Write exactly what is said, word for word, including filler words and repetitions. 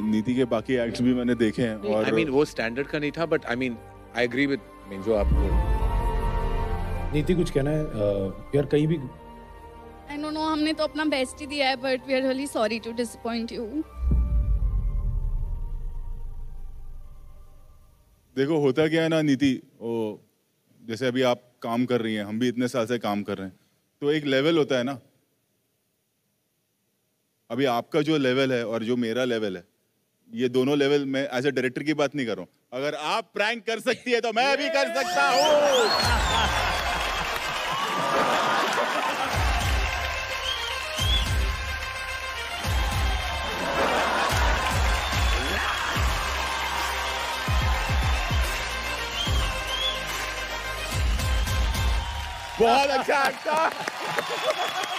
नीति के बाकी एक्ट्स भी मैंने देखे हैं और आई मीन वो स्टैंडर्ड का नहीं था, but I mean I agree with mean जो आप नीति कुछ कहना है uh, यार कहीं भी आई डोंट नो, हमने तो अपना बेस्ट ही दिया है, but we are really sorry to disappoint you. देखो होता क्या है ना नीति, वो जैसे अभी आप काम कर रही हैं, हम भी इतने साल से काम कर रहे हैं, तो एक लेवल होता है ना। अभी आपका जो लेवल है और जो मेरा लेवल है, ये दोनों लेवल, मैं एज ए डायरेक्टर की बात नहीं कर रहा हूं। अगर आप प्रैंक कर सकती है तो मैं भी कर सकता हूं। बहुत अच्छा एक्टर।